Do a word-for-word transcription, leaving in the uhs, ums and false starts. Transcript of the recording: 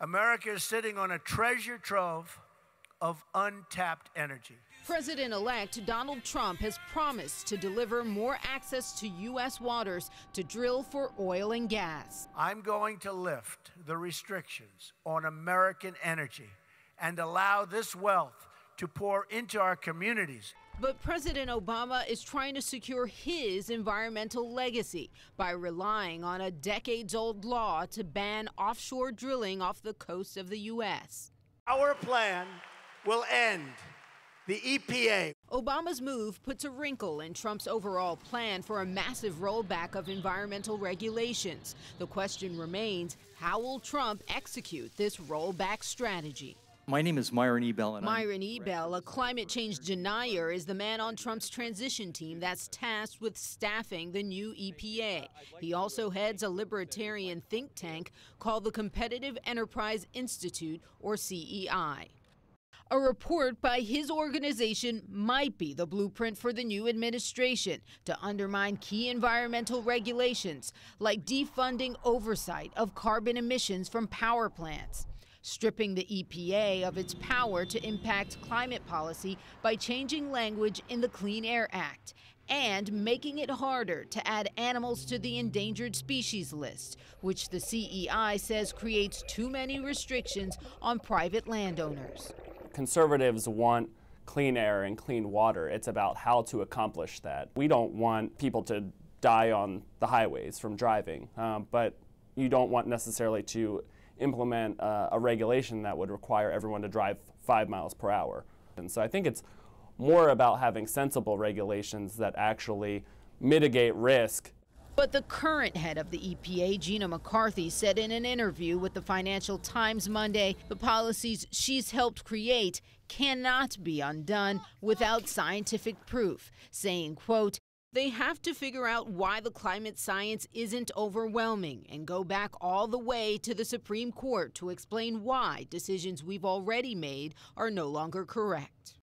America is sitting on a treasure trove of untapped energy. President-elect Donald Trump has promised to deliver more access to U S waters to drill for oil and gas. I'm going to lift the restrictions on American energy and allow this wealth to pour into our communities. But President Obama is trying to secure his environmental legacy by relying on a decades-old law to ban offshore drilling off the coast of the U S. Our plan will end the E P A. Obama's move puts a wrinkle in Trump's overall plan for a massive rollback of environmental regulations. The question remains, how will Trump execute this rollback strategy? My name is Myron Ebell. And Myron Ebell, a climate change denier, is the man on Trump's transition team that's tasked with staffing the new E P A. He also heads a libertarian think tank called the Competitive Enterprise Institute, or C E I. A report by his organization might be the blueprint for the new administration to undermine key environmental regulations, like defunding oversight of carbon emissions from power plants, stripping the E P A of its power to impact climate policy by changing language in the Clean Air Act, and making it harder to add animals to the endangered species list, which the C E I says creates too many restrictions on private landowners. Conservatives want clean air and clean water. It's about how to accomplish that. We don't want people to die on the highways from driving, um, but you don't want necessarily to implement uh, a regulation that would require everyone to drive five miles per hour. And so I think it's more about having sensible regulations that actually mitigate risk. But the current head of the E P A, Gina McCarthy, said in an interview with the Financial Times Monday, the policies she's helped create cannot be undone without scientific proof, saying, quote, they have to figure out why the climate science isn't overwhelming and go back all the way to the Supreme Court to explain why decisions we've already made are no longer correct.